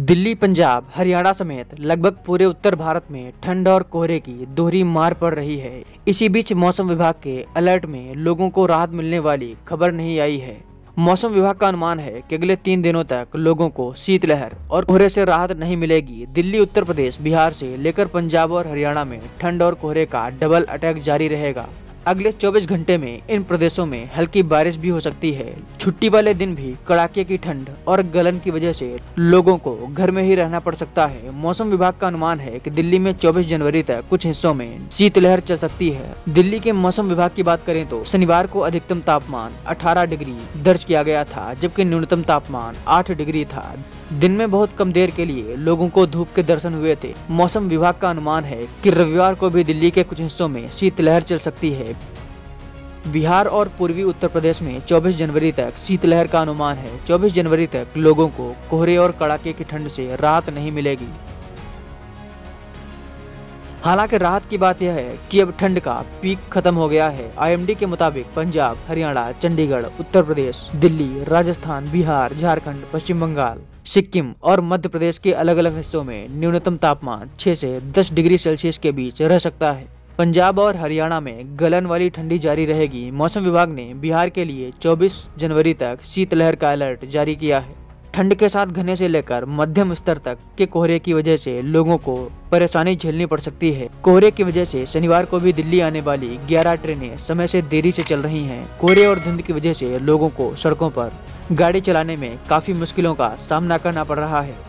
दिल्ली, पंजाब, हरियाणा समेत लगभग पूरे उत्तर भारत में ठंड और कोहरे की दोहरी मार पड़ रही है। इसी बीच मौसम विभाग के अलर्ट में लोगों को राहत मिलने वाली खबर नहीं आई है। मौसम विभाग का अनुमान है कि अगले 3 दिनों तक लोगों को शीतलहर और कोहरे से राहत नहीं मिलेगी। दिल्ली, उत्तर प्रदेश, बिहार से लेकर पंजाब और हरियाणा में ठंड और कोहरे का डबल अटैक जारी रहेगा। अगले 24 घंटे में इन प्रदेशों में हल्की बारिश भी हो सकती है। छुट्टी वाले दिन भी कड़ाके की ठंड और गलन की वजह से लोगों को घर में ही रहना पड़ सकता है। मौसम विभाग का अनुमान है कि दिल्ली में 24 जनवरी तक कुछ हिस्सों में शीतलहर चल सकती है। दिल्ली के मौसम विभाग की बात करें तो शनिवार को अधिकतम तापमान 18 डिग्री दर्ज किया गया था, जबकि न्यूनतम तापमान 8 डिग्री था। दिन में बहुत कम देर के लिए लोगों को धूप के दर्शन हुए थे। मौसम विभाग का अनुमान है कि रविवार को भी दिल्ली के कुछ हिस्सों में शीतलहर चल सकती है। बिहार और पूर्वी उत्तर प्रदेश में 24 जनवरी तक शीतलहर का अनुमान है। 24 जनवरी तक लोगों को कोहरे और कड़ाके की ठंड से राहत नहीं मिलेगी। हालांकि राहत की बात यह है कि अब ठंड का पीक खत्म हो गया है। आईएमडी के मुताबिक पंजाब, हरियाणा, चंडीगढ़, उत्तर प्रदेश, दिल्ली, राजस्थान, बिहार, झारखंड, पश्चिम बंगाल, सिक्किम और मध्य प्रदेश के अलग अलग हिस्सों में न्यूनतम तापमान 6 से 10 डिग्री सेल्सियस के बीच रह सकता है। पंजाब और हरियाणा में गलन वाली ठंडी जारी रहेगी। मौसम विभाग ने बिहार के लिए 24 जनवरी तक शीतलहर का अलर्ट जारी किया है। ठंड के साथ घने से लेकर मध्यम स्तर तक के कोहरे की वजह से लोगों को परेशानी झेलनी पड़ सकती है। कोहरे की वजह से शनिवार को भी दिल्ली आने वाली 11 ट्रेनें समय से देरी से चल रही हैं। कोहरे और धुंध की वजह से लोगों को सड़कों पर गाड़ी चलाने में काफी मुश्किलों का सामना करना पड़ रहा है।